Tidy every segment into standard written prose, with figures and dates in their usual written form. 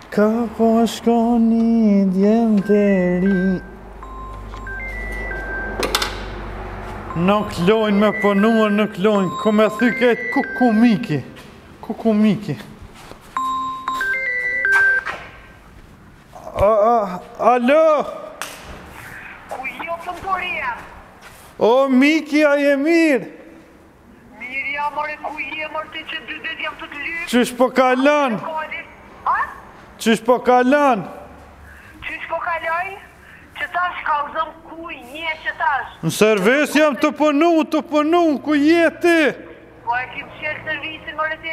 Ka po shkoni djem të ri. Nuk lojnë me pënuar, nuk lojnë. Ku me thy këtë kukumiki. Kukumiki. Alo? Ku jo të më përje? O, Miki, a je mirë? Mirë jam, more, ku je, more, ti që 2 ditë jam të të lypë. Qysh po kalon? Ha? Qysh po kalon? Qysh po kaloj? Që tash kallëzëm ku je që tash? Në servis jam të punu, ku je ti? Po e kim qelë servisin, more, ti?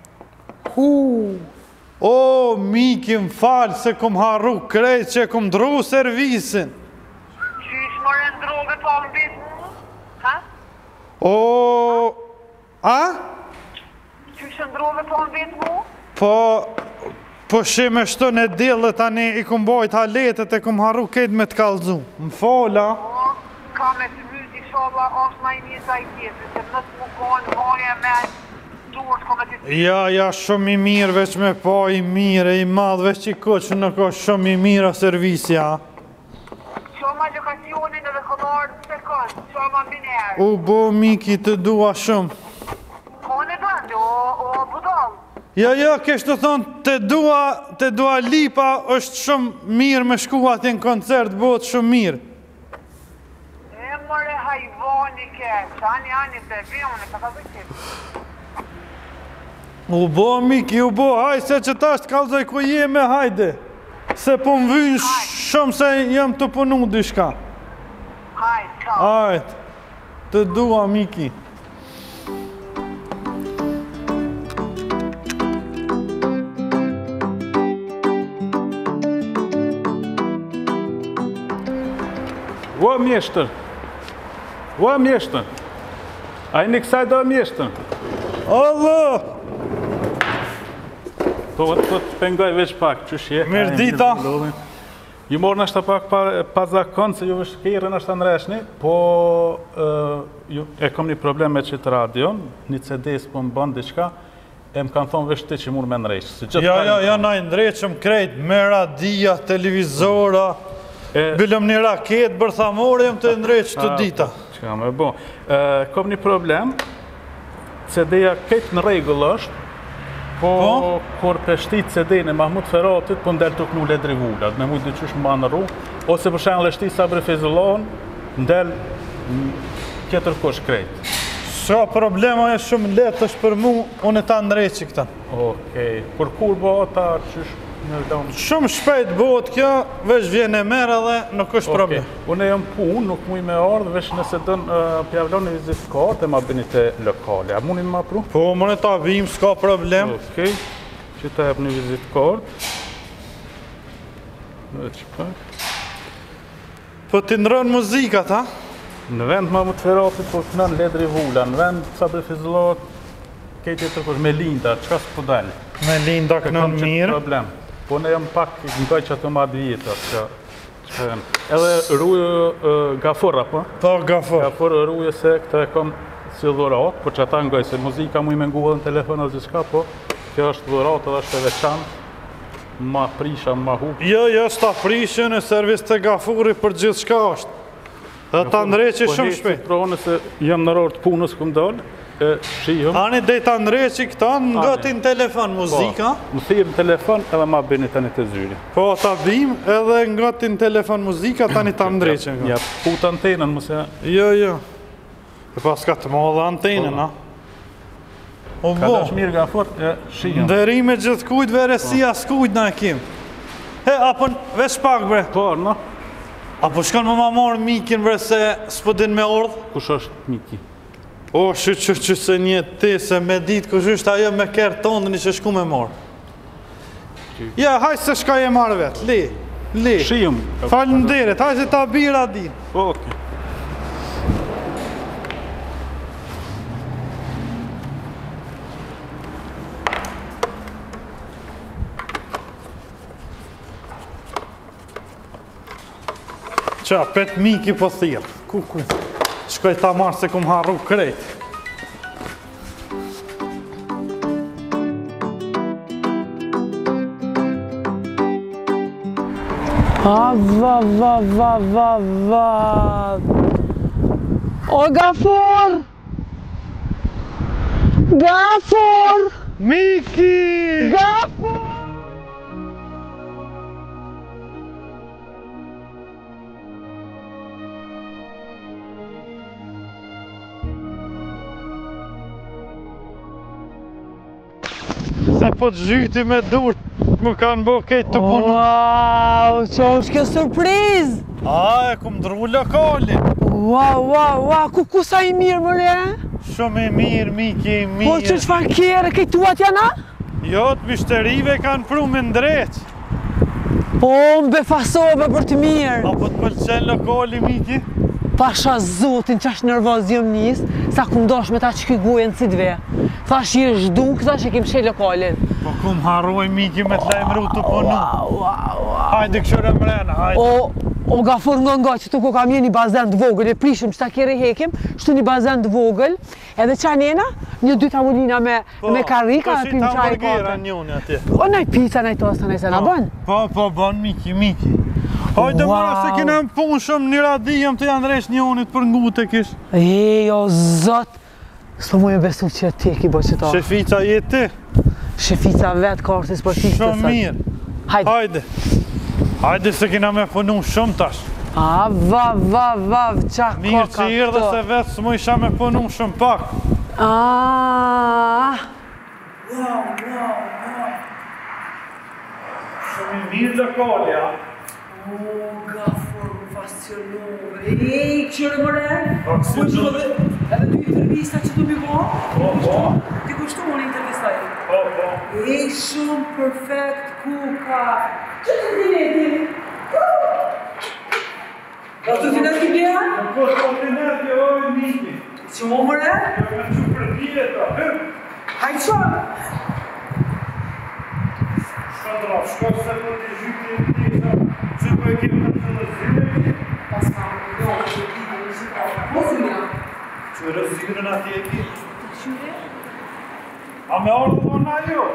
O, Miki, më falë se kom harru krejt që kom dru servisin. Qysh, more, ndrove po më bitë mu? Ha? O, a? Qysh ndrove po më bitë mu? Po shime shto në dillë tani i kum bojt haletet e kum harru ketë me të kalzu. Më fola. Po, ka me të myt i sholla është ma i një sa i tjetër, se nësë mu konë hoje me duart ko me të të. Ja, shumë i mirë, veç me pa i mirë, i madhë, veç i që nuk është shumë i mirë a servisja. Qoma lokacionin edhe këllarë të sekund, qoma minerë. U bo, Miki, të dua shumë. Kone bëndi, o budal. Ja, kështë të thonë, të dua Lipa është shumë mirë me shku ati në koncert, bëhet shumë mirë. E mëre hajvoni ke, ani bebi, unë ka bëjtë. U bo, Miki, u bo, haj se që ta është kalzoj ku jeme, hajde. Se po më vynë shumë se jam të punu dyshka. Hajt, ka. Hajt, të dua, Miki. Ua mjeshtër, a i në kësaj do mjeshtër? Allah! Po të pengoj veç pak, që shje. Mirë dita. Ju morë nështë pak pa zakon, se ju vështë kjerë nështë të nreshni, po e kom një problem me qitë radion, një CD-s po më bënë diqka, e më kanë thonë vështë ti që murë me nreshë. Ja, na i ndreqëm krejt, me radia, televizora, Bilëm një raket, bërthamore, jem të ndreqë të dita. Që kam e bo. Kom një problem, CD-ja këtë në regull është, po kur peshtit CD-në Mahmut Feratit, po ndel të kënu ledri vullat, me mujtë dyqysh më banë rru, ose për shenë leshti Sabri Fizullon, ndel kjetër kosh krejt. Sa problema e shumë letë është për mu, unë e ta ndreqë këta. Okej, për kur bo ata qysh? Shumë shpejt bëhet kjo, veç vjen e merë dhe nuk është problem. Unë e jam punë, nuk muj me ardhë, veç nëse dënë pjavlon një vizit kartë e ma bënit e lokale. A munin ma pru? Po, më në ta vim, s'ka problem. Okej, që ta jep një vizit kartë. Veç pak. Po t'i ndronë muzikat, ha? Në vend Mahmut Feratit, po të nënë ledri vula, në vend Sabri Fizullon, kejtje të kush, me Linda, qka s'po dalë? Me Linda kënën mirë. Po ne jam pak ngoj që të madhë vjetër, që edhe rrujë Gafur, apo? Po, Gafur. Gafur rrujë se këta e kom si dhurat, po që ata ngoj, se muzika mu i me nguhë dhe në telefon o zishka, po kjo është dhurat edhe është e veçantë, ma prisha, ma hupë. Jo, s'ta prishën e servis të Gafuri për gjithë shka është. Dhe ta ndreqi shumë shpejt. Po nëse jam në rorë të punës këmë dollë, shihëm. Ani dhe ta ndreqi këta nga ti në telefon muzika. Më thirë në telefon edhe ma bëni tani të zyri. Po, ta bim edhe nga ti në telefon muzika, tani ta ndreqi. Ja, putë antenën, mëse... Jo. E pas ka të modhe antenën, ha? O bo. Ka dash mirë Gafur, shihëm. Ndërime gjithë kujt, veresia s'kujt në e kim. He, apo veç pak, bre. Po, no. Apo shkon më ma morë Mikin, bre, se s'po din me ordhë? Kush është Miki? O, që se një ti, se me ditë kush është ajo me kërë tonë një që shku me morë. Ja, hajtë se shka je marrë vetë, li. Shihëm. Falë në deret, hajtë se ta bira din. Okej. Qa, pet Miki po thirë. Ku? Shkoj ta marrë se kum harru krejt. Va. O Gafur! Gafur! Miki! Gafur! Se po të zhyti me dur, më kanë bo kejtë të punë. Wow, që është kjo surpriz! A, e kum dru lokali. Wow, ku sa i mirë më re? Shumë i mirë, Miki, i mirë. Po që qëfar kjere, këj tuat janë? Jo, të bishterive kanë pru me ndreq. Po, më befasove për të mirë. Apo të pëlqen lokali, Miki? Pasha zotin që është nervoz jëm njës, sa kum dosh me ta që kygujen si dve. Thash i është duk, thash e kem shej lokalin. Po kum harroj, Miki, me të lajmëru të punu. Hajde këshore mrena, hajde. O Gafur nga që tu ku kam një bazen të vogël, e prishëm që ta kjere hekim, shtu një bazen të vogël, edhe qa njena, një dy tavulina me karika, e pim qaj Po, si hamburgera njoni atje. O, nej pizza, nej tosta, nej se na bën. Po, bën, Miki. Hajde mëra se kina më punë shumë një radijëm të janë resh njonit për ngute kish. O zot, s'po mu e besu që ti ki bo që ta. Shefica jetë ti? Shefica vetë kartë sportiste sot. Shumë mirë. Hajde se kina me punu shumë tash. Vav, qa koka këto. Mirë që irë dhe se vetë s'mu isha me punu shumë pak. Shumë i mirë lokali, a? O, Gafur, më fascionove. Qërë mëre? Edhe dy intervista që të mi bo? Po. Ti kushtu më në intervistaj? Po. Shumë perfekt kuka. Që të tineti? Da të tineti bja? Po të tineti, oj, Miki. Që më mëre? Me që për djeta, Hajtë shonë. Shkandra, shko se për të gjyti e tjeta, që për e kemë të rëzire. Pas ka më do, që ti dhe në që ka. Mosë Që rëzirën atje e ki. Të qyre? A me orë të na jo?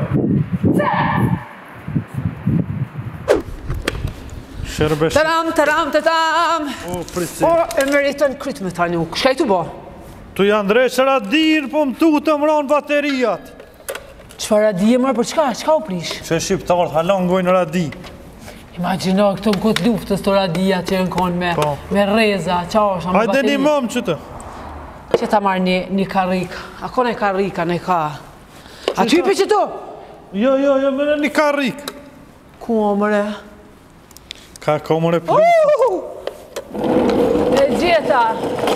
Shërbesh. Taram. O, prisi. Po, e meriton kryt me ta nuk. Shka i të bo? Tu janë dreqëra dirë, po më tu të mronë baterijat. Qëfar radije mërë për qka? Qka u prish? Që shqiptarët halongojnë radi. Imagino këto në këtë luftës të radija që në konë me reza, qa është, me Hajde baterije. një mëmë që të. Që ta marrë një karika. Ako në karika, në ka. A ty për që tu? Jo, me një karik. Ku o mëre? Ka komore plus. E gjeta.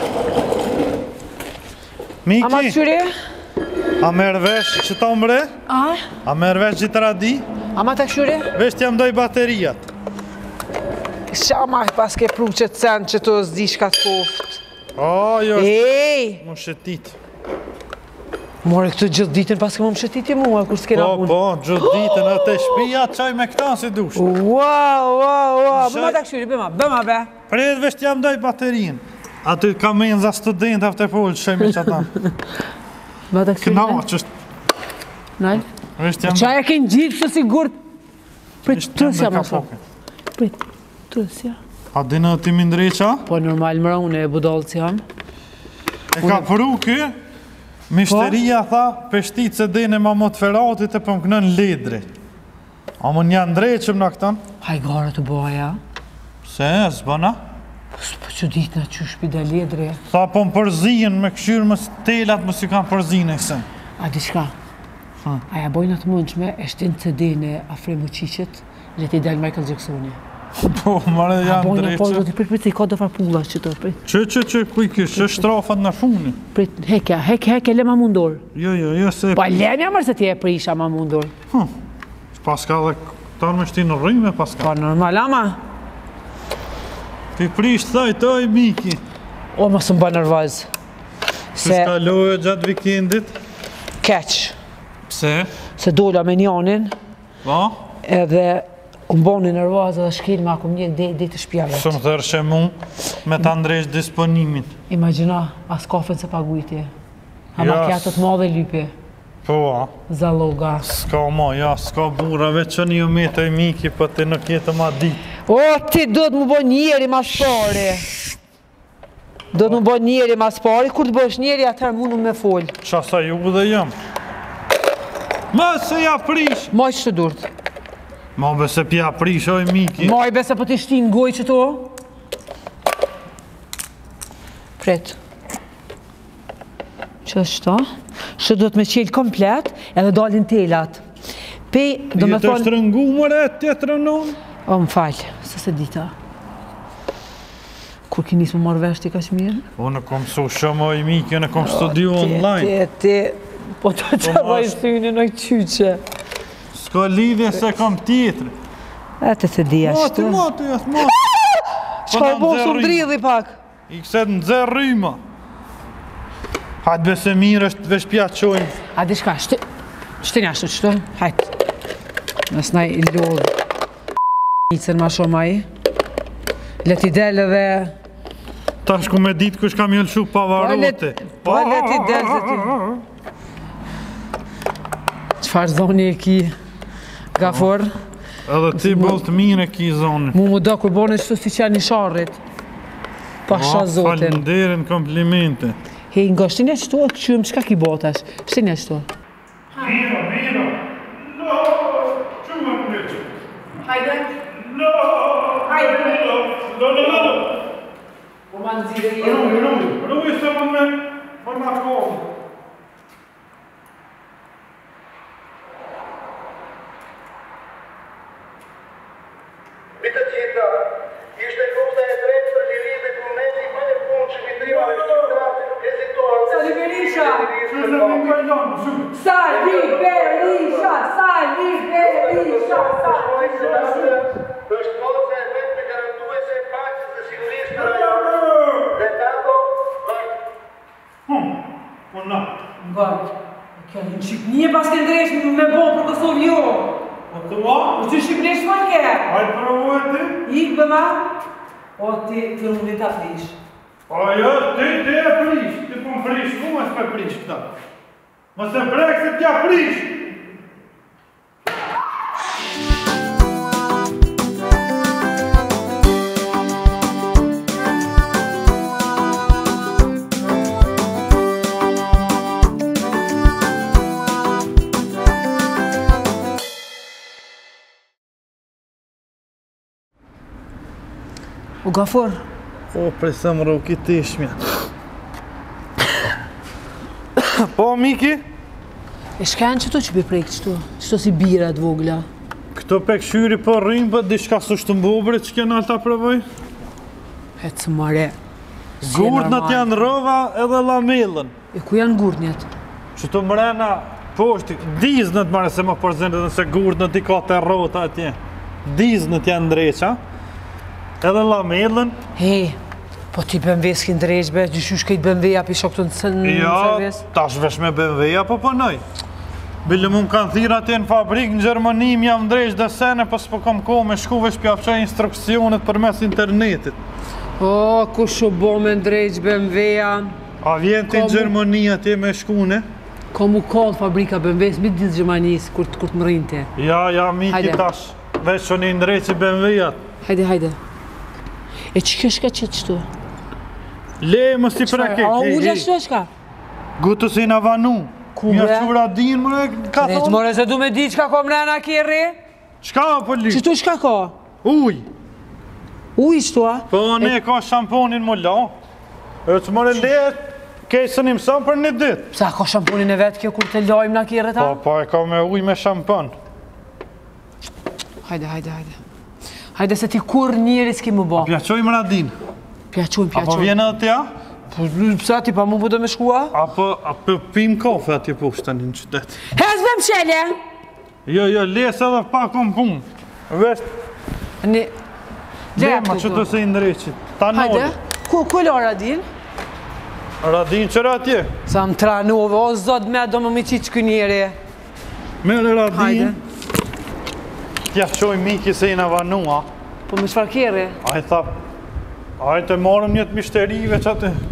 A ma Miki, qyri? a merë vesh që ta mbre? A merë vesh gjithë radi? A ma të qyri? Vesh t'jam doj baterijat. Qa ma pas ke pru që të sen që të zdi shka të koft. O, jo, Ej! më shetit. More këtë gjithë ditën pas ke më më shëtiti mua, kur s'kena unë. Po, gjithë ditën atë shpia, qaj me këta si dush. Wow. Bëma të këshyri, bëma be. Prejtë vesh t'jam doj baterijin. Aty ka menë za student aftë e polë, shemi që ata. Bëma të këshyri, Këna, që është... Naj? Vesh t'jam... Qaj e kënë gjithë së sigur. Prit, tësja ma shumë. shumë. Prit, tësja. A dinë ti mi ndreqa? Po normal mëra, unë e budalë që jam. E ka përu kë, mishteria tha, peshtit se dine ma mot feratit e për më kënën ledri. A më një ndreqëm në këtën? Hajgara të boja. Se, s'bëna? Po që ditë në që shpi dhe ledri. Tha po më përzijën me këshyrë më stelat më si kanë përzijën e kësën. A di shka? Aja bojnë atë mundshme, e shtinë CD-në Afrimu Qishit, le t'i del Michael Jacksoni. Po, mërë janë Bojnë po, do ndreqët. t'i prit, i ka do far pulla që të prit. Që, kuj kish, që shtrafat në funi. Prit, heke, le ma mundur. Jo, se... Po lemja mërë se ti e prisha ma mundur. Paska dhe këtanë me shtinë në rrime, paska. Po normal, ama. Ti prisht thajt, oj, Miki. O, ma së më bë nervoz. Se s'kalohet gjatë vikendit. Keq. Pse? Se dola me njanin, Po? edhe unë boni nervoz edhe shkel ma akum njek dhe të shpjave. Shumë thërshë mu me të ndresh disponimin. Imagina, as kafen se pagujtje. A Ja, makjatët ma dhe lypi. Po, Zaloga. s'ka ma, s'ka burave që një metoj Miki, për të nuk jetë ma ditë. O, ti do të më bo njeri mas pari. Do të më bo njeri mas pari, kur të bësh njeri atër mundu me folë. Qa sa ju dhe jam. Ma se ja prish. Maj që të durët. Ma bese pja prish, oj Miki. Maj bese për të shtin goj që to. Pret. Që është ta? Shë do të me qelë komplet edhe dalin telat. Pej, do me thonë... Jetë është rëngu mëre, të të rënon? O, më falë, se dita. Kur ki nisë më marrë vesh ti ka që mirë? O, në kom su shumë oj Miki, në kom studiu online. Po të që rajsyni në qyqe. S'ka lidhje se kom tjetëri. E të dhja shtë. Mati, mati. Qka bo së më dridhi pak? I këset në dzerë rryma. Hajtë bese mirë është vesh pja qojnë. A di shka, shtë një ashtu qëto? Hajtë. Nësë naj i lodhë. Nicën ma shumë aji. Leti delë dhe... Ta shku me ditë kush kam jëllëshu pavarote. Po leti delë dhe ti. Qfar zoni e ki, Gafor? Edhe ti bëllë të mire ki zoni. Mu do kur bone qëto si qenë i sharrit. Pasha zotin. Falenderin komplimente. Hej, nga shtinja qëto, këqyëm qka ki botash? Shtinja qëto. Mira. No, qumë më të. Hajde. No. Po ma nëzire i Rruj se më në kohë. Bitë gjitha, ishte kosta e drejtë për lirin dhe kërmeti më në punë që vitriva dhe shqiptarë hezituar. Sali Berisha! Sali Berisha! Sali Berisha! është forca e vetë me garantuese e paqës dhe sigurisë të rajonit. Dhe NATO është... Po na. Nga, kjo një Shqipnije pas të ndresh me bo për Kosovë jo. Po të ma? Po që Shqipnesh ma ke? Hajtë provoj ti? Ik bëma? O ti të rundit a frish. O jo, ti e prish. Ti po më prish, ku më s'pe prish këta? Më se prek se t'ja prish. O Gafor? O, prej se më roki të ishmja. Po, Miki? E shkenë qëto që për prejkë qëto? Qëto si bira të vogla? Këto pek shyri po rrimë, për diçka së shtë mbobre që kena alta provoj? Hecë së mare. Gurdnat janë rova edhe lamellën. E ku janë gurdnjat? Qëto mrena poshti, diznët mare se më përzinë edhe se gurdnët i ka të rota atje. Diznët janë ndreqa. Edhe lamellën. Hej, po ti BMW s'kin drejqbe, gjyshysh kejt BMW-a pi shok të në servis? Ja, tash vesh me BMW-a po pënoj. Bile mu më kanë thira atje në fabrikë në Gjermani, më jam drejq dhe sene, po s'po kam ko me shku vesh pja fqaj instruksionet për mes internetit. O, ku shu bo me ndrejq BMW-a? A vjen të në Gjermani atje me shkune? Ka mu kallë fabrika BMW-s, mi ditë Gjermanis, kur të më rinte. Ja, Miki tash, veç që një ndrejq i BMW-at. Hajde. E që kjo shka qëtë qëtu? Le, më si preke. A ulla shtu e shka? Gutu si në vanu. Ku Mja bre? qura din, më ka Rejtë thonë. more se du me di qka ko mrena kjerri? Qka po li? Qëtu shka ko? Uj. Uj shtu a? Po ne ka shamponin më la. E që mëre let, kejsën im sa për një dit. Psa ka shamponin e vetë kjo kur të lajmë na kjerri ta? Po e ka me uj me shampon. Hajde. Hajde se ti kur njeri s'ki më bo. Pjaqoj më radin. Pjaqojmë. Apo vjen edhe tja? Psa ti pa mu po do me shkua? Apo pim kafe atje poshtë tani në qytet. Hezve më qelje! Jo, les edhe pa kom pun. Vesh, Një... lema që të se i ndreqit. Ta Hajde, nolë. ku la Radin? Radin qëra atje. Sa më tranove, o zot me do më mi qitë që njeri. Mere radin. Hajde. Tja qoj Miki se i në vanua. Po me shfar kjerri? A i tha, a i të marëm njët mishterive që atë